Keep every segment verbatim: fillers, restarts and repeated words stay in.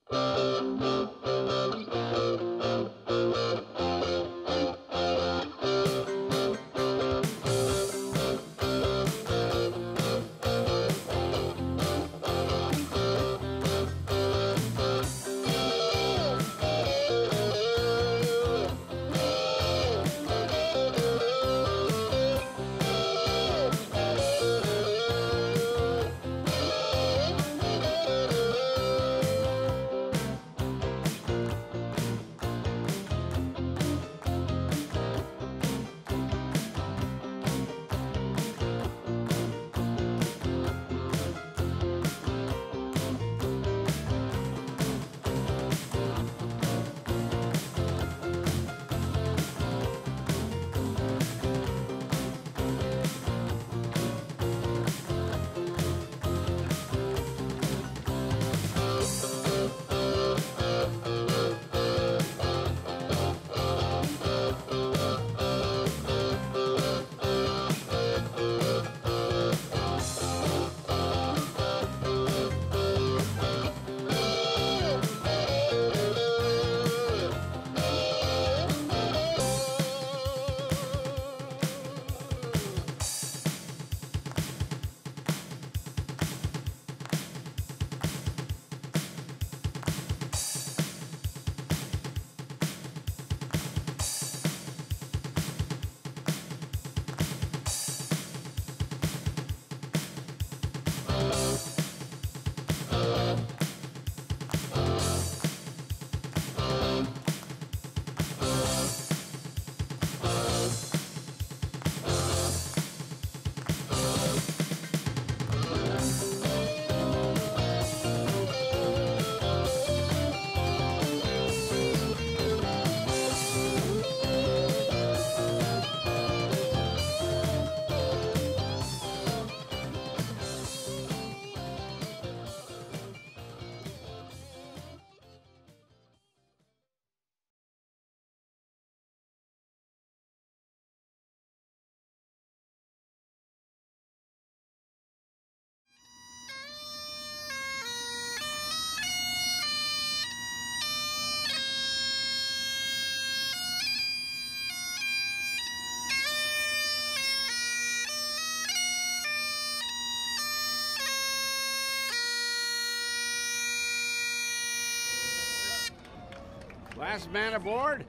Last man aboard?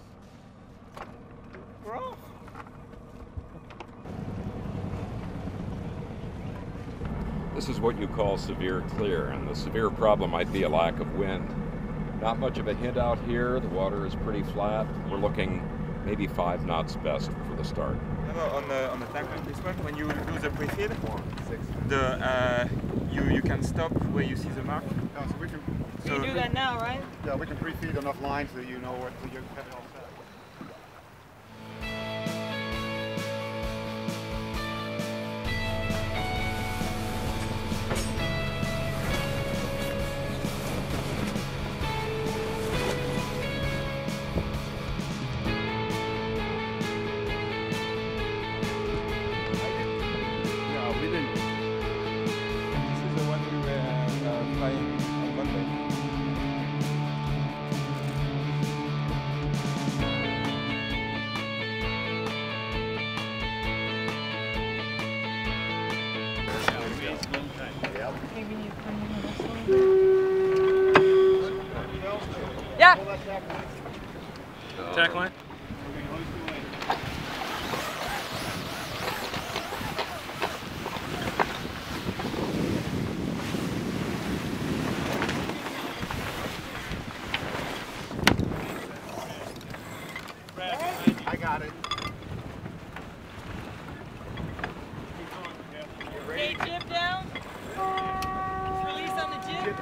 We're off. This is what you call severe clear, and the severe problem might be a lack of wind. Not much of a hint out here. The water is pretty flat. We're looking maybe five knots best for the start. No, no, on the on the tank like this one, when you do the pre-feed, the uh, you you can stop where you see the mark. No, so we can. So you do that now, right? Yeah, we can pre-feed enough lines so you know what you have it all set. Yeah. Tack line. I got it. Okay, jib down. Release on the jib.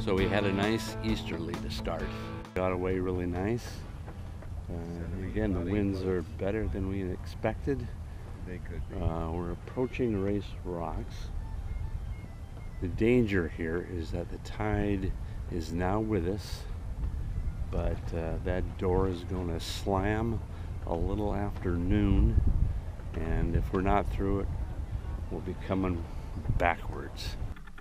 So we had a nice easterly to start. Got away really nice. Uh, again, the winds are better than we expected. They could be. Uh, we're approaching Race Rocks. The danger here is that the tide is now with us, but uh, that door is going to slam a little after noon, and if we're not through it, we'll be coming backwards.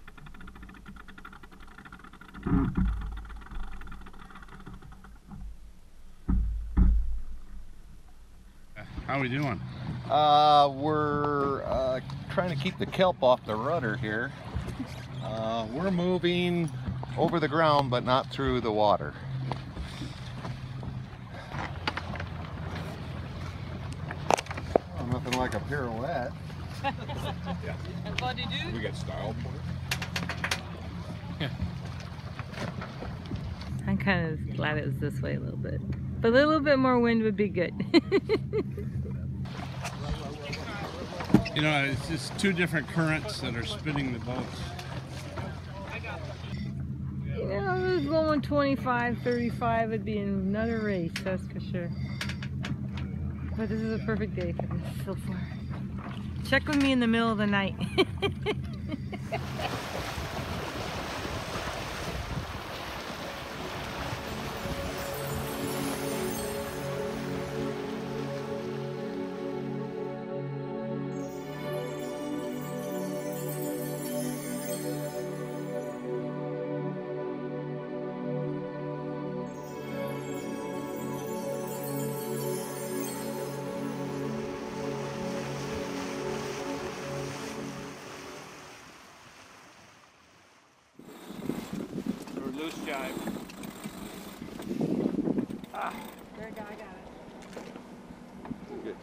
How are we doing? Uh, we're uh, trying to keep the kelp off the rudder here. Uh, we're moving over the ground, but not through the water. Oh, nothing like a pirouette. And what do you do? We got style points. I'm kind of glad it was this way a little bit. But a little bit more wind would be good. You know, it's just two different currents that are spinning the boats. You know, it was going twenty-five, thirty-five would be another race, that's for sure. But this is a perfect day for this so far. Check with me in the middle of the night. Loose jibe. Ah, there we go, I got it. Good.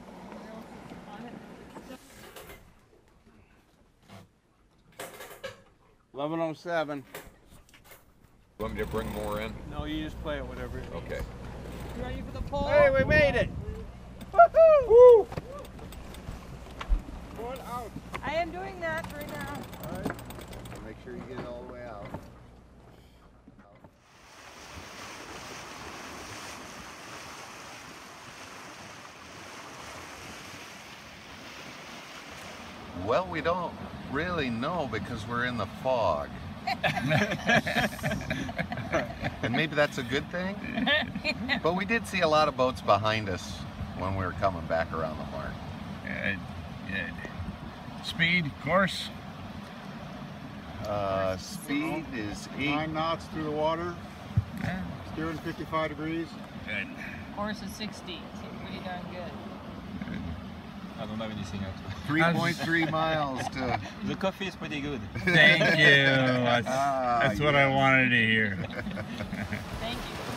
eleven oh seven. Want me to bring more in? No, you just play it, whatever it is. Okay. You ready for the pole? Hey, we made it! Woohoo! Woo! One out. I am doing that right now. Make sure you get it all the way out. Well, we don't really know because we're in the fog. And maybe that's a good thing. But we did see a lot of boats behind us when we were coming back around the mark. Uh, uh, speed, course. Uh, speed is eight. Nine knots through the water. Steering fifty-five degrees. Good. Horse is sixty, so pretty darn good. I don't have anything else. three point three miles to... The coffee is pretty good. Thank you. That's, Ah, that's what I yes. wanted to hear. Thank you.